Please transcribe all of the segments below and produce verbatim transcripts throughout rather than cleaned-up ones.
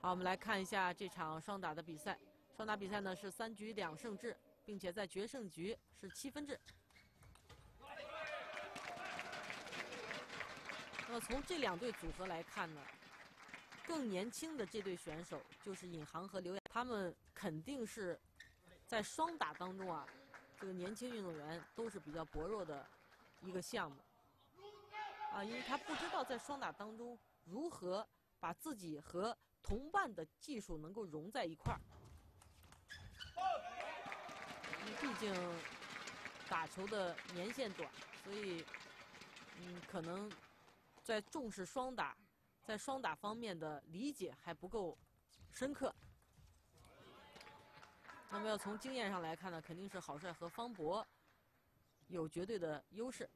好，我们来看一下这场双打的比赛。双打比赛呢是三局两胜制，并且在决胜局是七分制。那么从这两队组合来看呢，更年轻的这对选手就是尹航和刘雅，他们肯定是在双打当中啊，这个年轻运动员都是比较薄弱的一个项目啊，因为他不知道在双打当中如何把自己和同伴的技术能够融在一块儿。毕竟打球的年限短，所以嗯，可能在重视双打，在双打方面的理解还不够深刻。那么要从经验上来看呢，肯定是郝帅和方博有绝对的优势。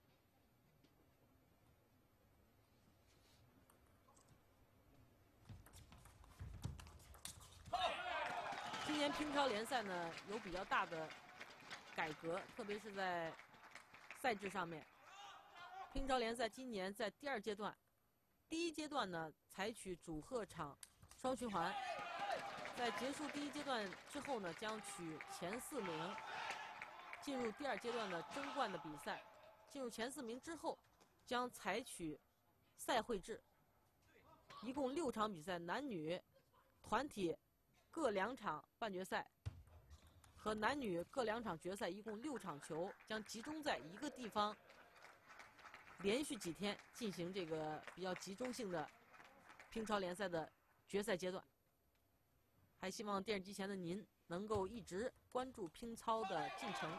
今年乒超联赛呢有比较大的改革，特别是在赛制上面。乒超联赛今年在第二阶段，第一阶段呢采取主客场双循环，在结束第一阶段之后呢，将取前四名进入第二阶段的争冠的比赛。进入前四名之后，将采取赛会制，一共六场比赛，男女团体各两场半决赛，和男女各两场决赛，一共六场球将集中在一个地方，连续几天进行这个比较集中性的乒超联赛的决赛阶段。还希望电视机前的您能够一直关注乒超的进程。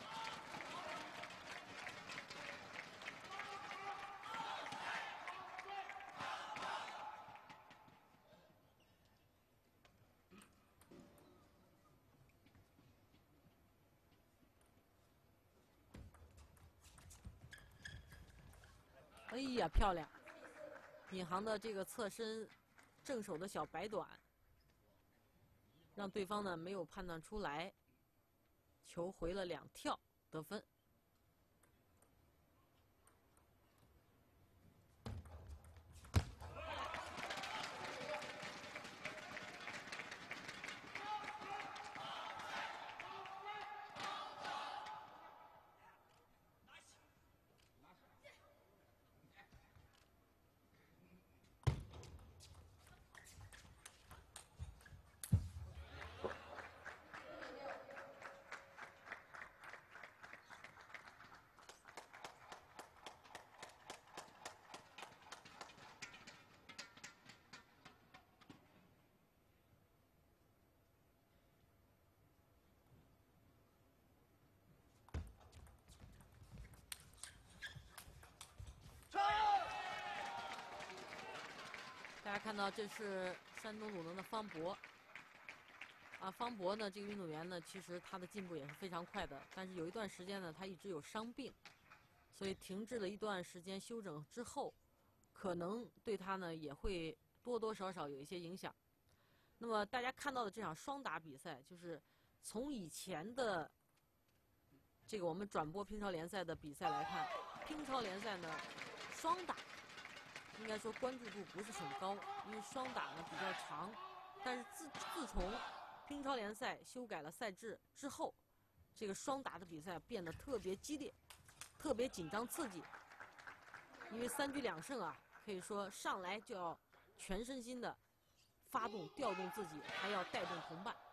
哎呀，漂亮！尹航的这个侧身正手的小摆短，让对方呢没有判断出来，球回了两跳，得分。大家看到，这是山东鲁能的方博。啊，方博呢，这个运动员呢，其实他的进步也是非常快的。但是有一段时间呢，他一直有伤病，所以停滞了一段时间休整之后，可能对他呢也会多多少少有一些影响。那么大家看到的这场双打比赛，就是从以前的这个我们转播乒超联赛的比赛来看，乒超联赛呢双打应该说关注度不是很高，因为双打呢比较长。但是自自从乒超联赛修改了赛制之后，这个双打的比赛变得特别激烈，特别紧张刺激。因为三局两胜啊，可以说上来就要全身心的发动、调动自己，还要带动同伴。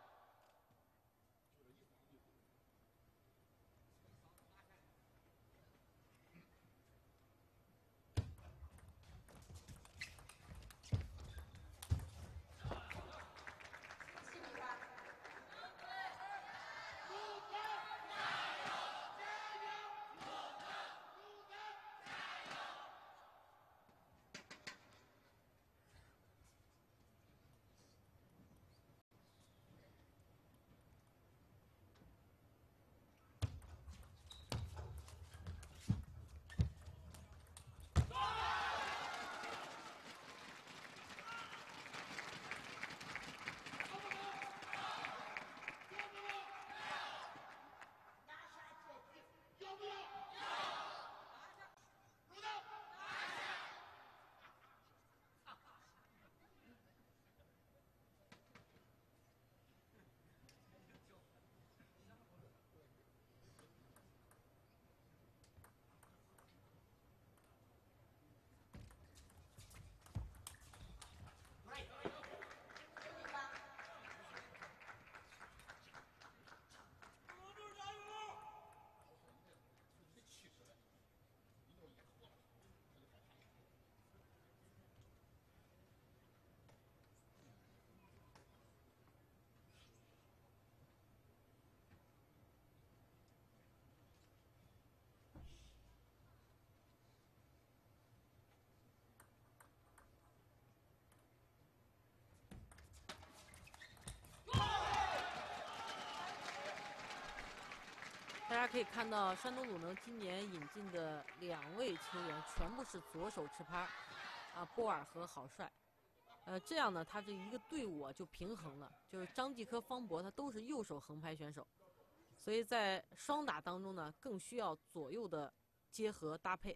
家可以看到，山东鲁能今年引进的两位球员全部是左手持拍，啊，波尔和郝帅。呃，这样呢，他这一个队伍啊就平衡了，就是张继科、方博他都是右手横拍选手，所以在双打当中呢，更需要左右的结合搭配。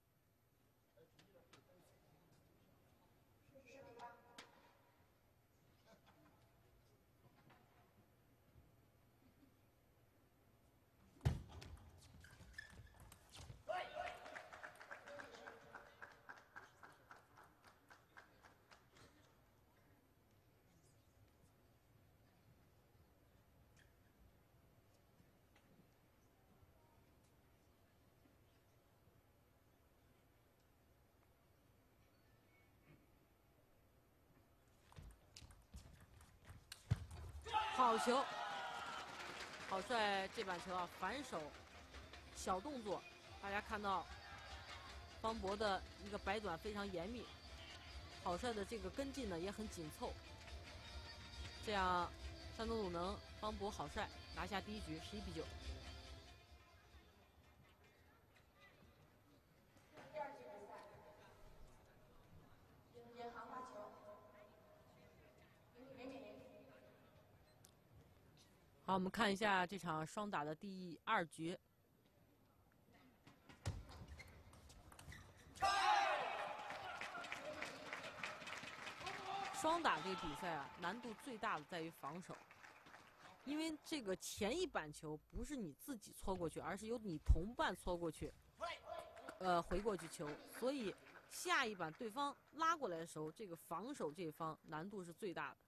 好球！郝帅这板球啊，反手小动作，大家看到方博的一个摆短非常严密，郝帅的这个跟进呢也很紧凑。这样，山东鲁能方博、郝帅拿下第一局，十一比九。好，我们看一下这场双打的第二局。双打这个比赛啊，难度最大的在于防守，因为这个前一板球不是你自己搓过去，而是由你同伴搓过去，呃，回过去球，所以下一板对方拉过来的时候，这个防守这一方难度是最大的。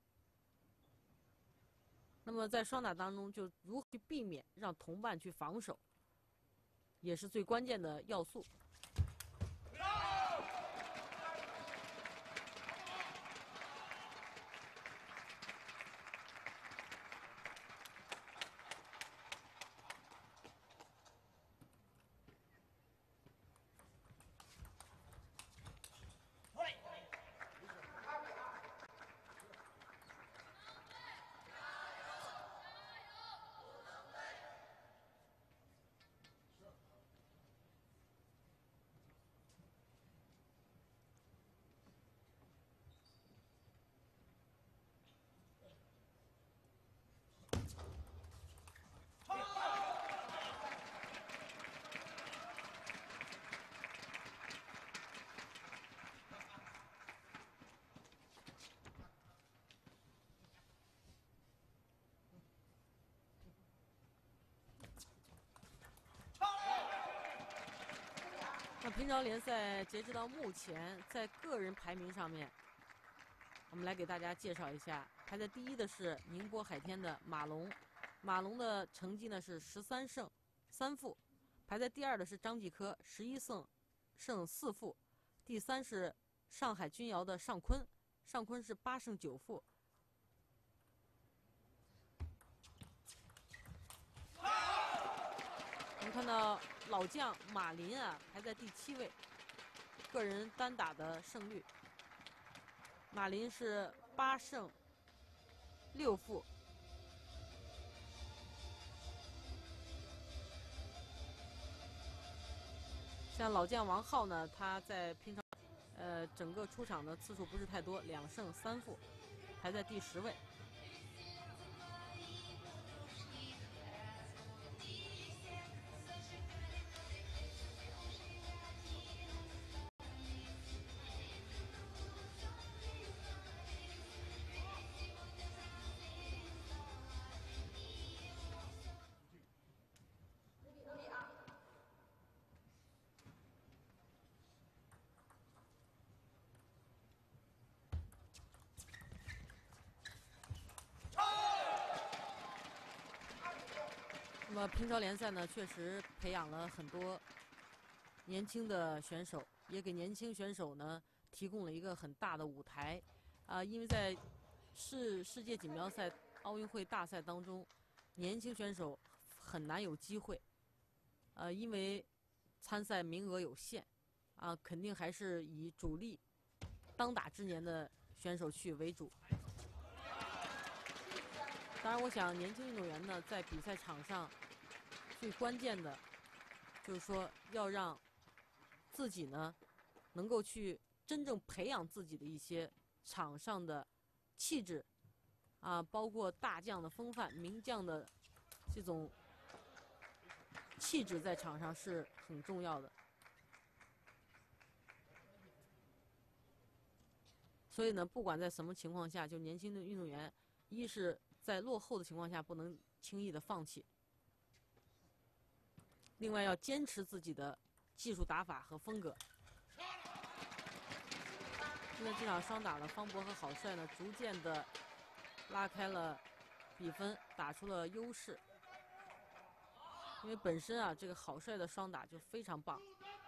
那么在双打当中，就如何去避免让同伴去防守，也是最关键的要素。那平常联赛截止到目前，在个人排名上面，我们来给大家介绍一下，排在第一的是宁波海天的马龙，马龙的成绩呢是十三胜三负，排在第二的是张继科，十一胜胜四负，第三是上海君瑶的尚坤，尚坤是八胜九负。我们看到老将马林啊排在第七位，个人单打的胜率，马林是八胜六负。像老将王浩呢，他在平常呃整个出场的次数不是太多，两胜三负，排在第十位。那么乒超联赛呢，确实培养了很多年轻的选手，也给年轻选手呢提供了一个很大的舞台。啊、呃，因为在世世界锦标赛、奥运会大赛当中，年轻选手很难有机会。呃，因为参赛名额有限，啊、呃，肯定还是以主力、当打之年的选手去为主。当然，我想年轻运动员呢，在比赛场上最关键的，就是说要让自己呢，能够去真正培养自己的一些场上的气质，啊，包括大将的风范、名将的这种气质，在场上是很重要的。所以呢，不管在什么情况下，就年轻的运动员，一是在落后的情况下不能轻易的放弃，另外要坚持自己的技术打法和风格。现在这场双打呢，方博和郝帅呢，逐渐的拉开了比分，打出了优势。因为本身啊，这个郝帅的双打就非常棒。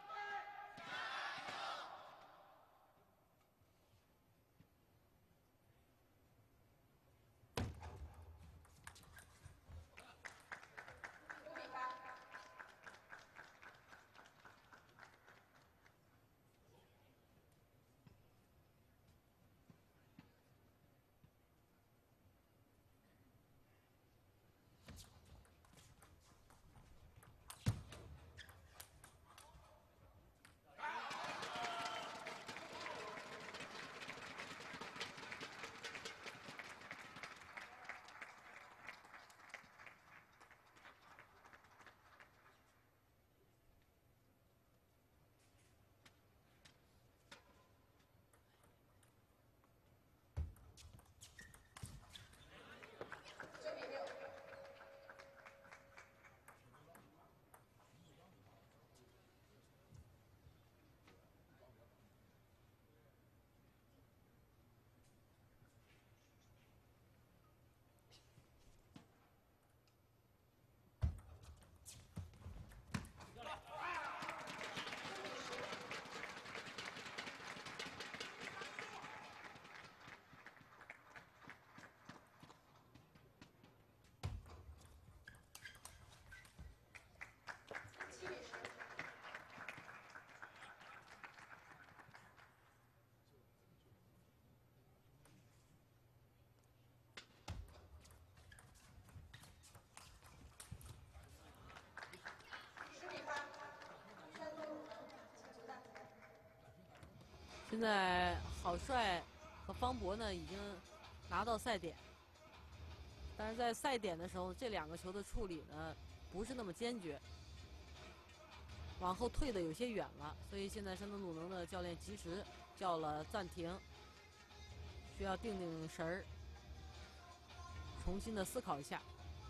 现在郝帅和方博呢已经拿到赛点，但是在赛点的时候，这两个球的处理呢不是那么坚决，往后退的有些远了，所以现在山东鲁能的教练及时叫了暂停，需要定定神儿，重新的思考一下。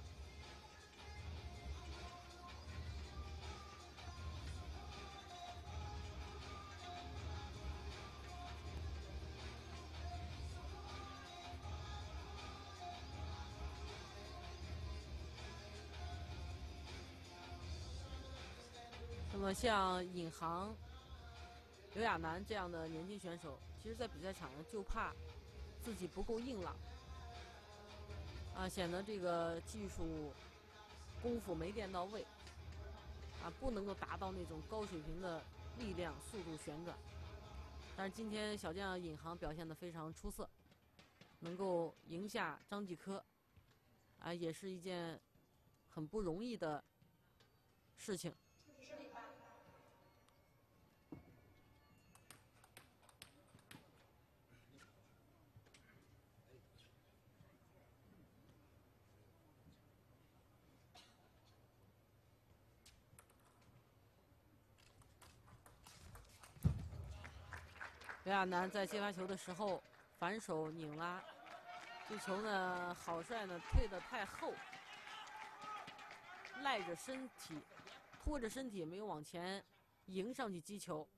那么像尹航、刘亚楠这样的年轻选手，其实在比赛场上就怕自己不够硬朗，啊，显得这个技术功夫没练到位，啊，不能够达到那种高水平的力量、速度、旋转。但是今天小将尹航表现得非常出色，能够赢下张继科，啊，也是一件很不容易的事情。刘亚楠在接发球的时候反手拧拉，这球呢，郝帅呢退得太后，赖着身体，拖着身体没有往前迎上去击球。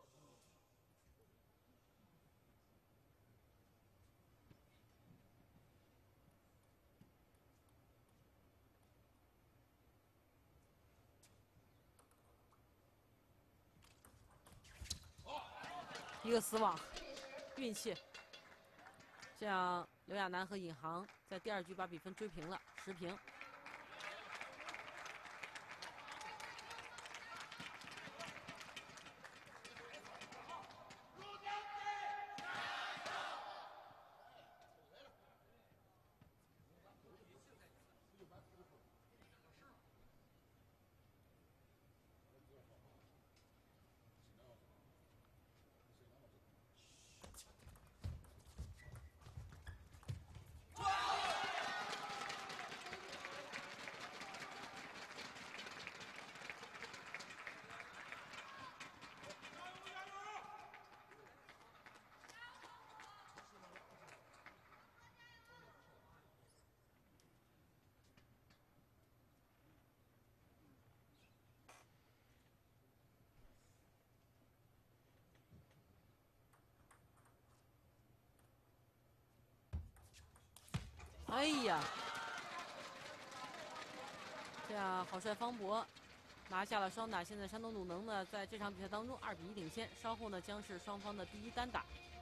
一个死网，运气。这样，刘亚楠和尹航在第二局把比分追平了，十平。 哎呀，这样好帅方博拿下了双打。现在山东鲁能呢，在这场比赛当中二比一领先，稍后呢将是双方的第一单打。